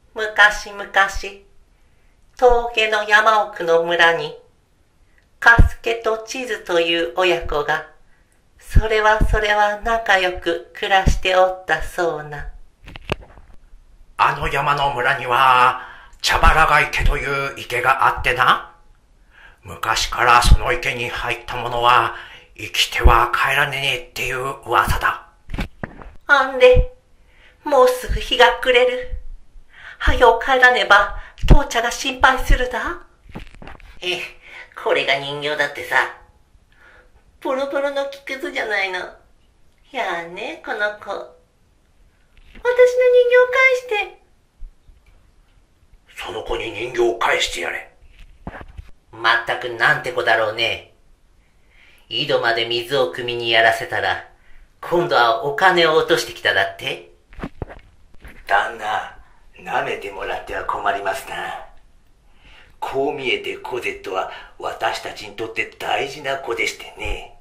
昔々、峠の山奥の村に、カスケとチズという親子が、それは仲良く暮らしておったそうな。 あの山の村には、茶原ヶ池という池があってな。昔からその池に入った者は、生きては帰らねえっていう噂だ。 あんで、もうすぐ日が暮れる。はよ帰らねば、父ちゃんが心配するだ。これが人形だってさ。ボロボロの木くずじゃないの。やあね、この子。私の人形返して。 その子に人形を返してやれ。 まったくなんて子だろうね。井戸まで水を汲みにやらせたら、今度はお金を落としてきただって。 旦那、舐めてもらっては困りますな。こう見えてコゼットは私たちにとって大事な子でしてね。